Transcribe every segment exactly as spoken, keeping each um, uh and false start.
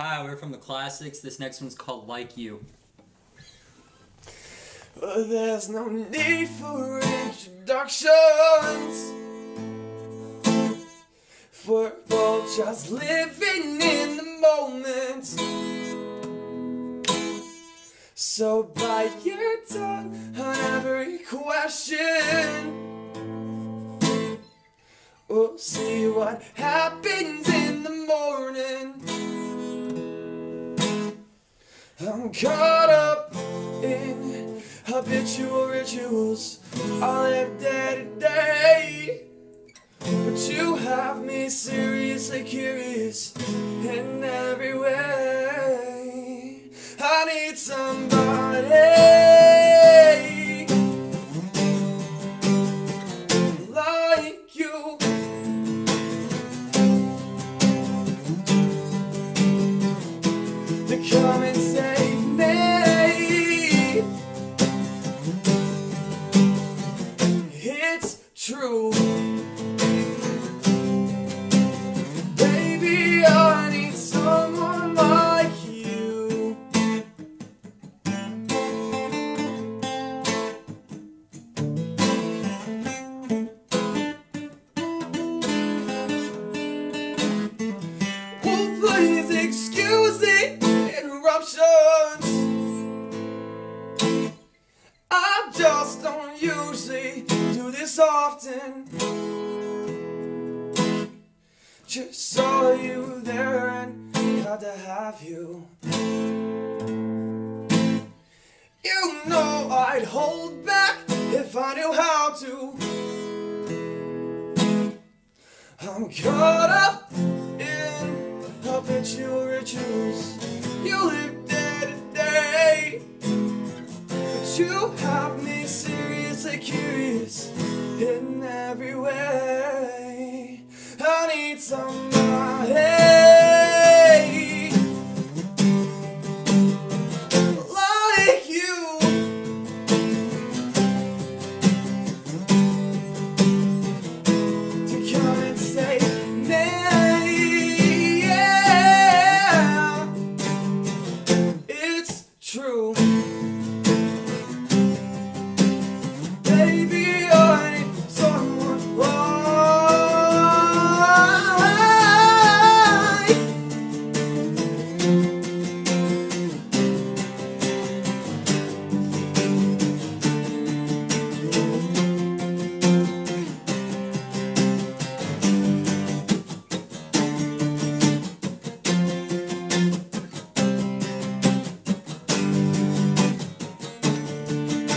Hi, we're from the Classics. This next one's called Like You. Well, there's no need for introductions, for we're both just living in the moment. So bite your tongue on every question. We'll see what happens in the morning. I'm caught up in habitual rituals. I live day to day, but you have me seriously curious in every way. I need somebody like you to come and save me. It's true, baby, I need someone like you. Oh, please excuse the interruptions. I just don't usually do this often. Just saw you there and had to have you. You know I'd hold back if I knew how to. I'm caught up in habitual rituals. You live day to day, but you have me seriously curious in every way. I need somebody like you to come and save me. Yeah, it's true, baby, I need someone like.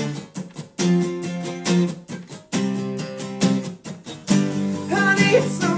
I need some